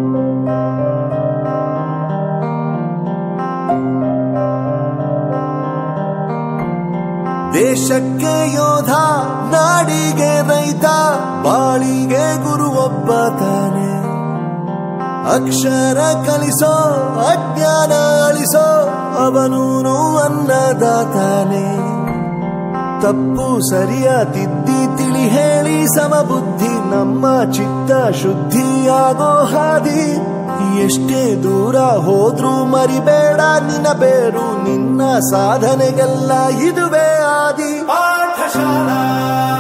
ದೇಶಕ್ಕೆ ಯೋಧ, ನಾಡಿಗೆ ರೈತ, ಬಾಳಿಗೆ ಗುರು ಒಬ್ಬ ತಾನೆ. ಅಕ್ಷರ ಕಲಿಸೋ, ಅಜ್ಞಾನ ಅಳಿಸೋ, ಅವನೂನು ಅನ್ನದಾತಾನೆ. ತಪ್ಪು ಸರಿಯ ತಿದ್ದಿ ತಿಳಿ ಹೇಳಿ ಸಮಬುದ್ಧಿ, ನಮ್ಮ ಚಿತ್ತ ಶುದ್ಧಿಯಾಗೋ ಹಾದಿ. ಎಷ್ಟೇ ದೂರ ಹೋದ್ರೂ ಮರಿಬೇಡ ನಿನ್ನ ಬೇರು, ನಿನ್ನ ಸಾಧನೆಗೆಲ್ಲ ಇದುವೇ ಆದಿ. ಪಾಠಶಾಲಾ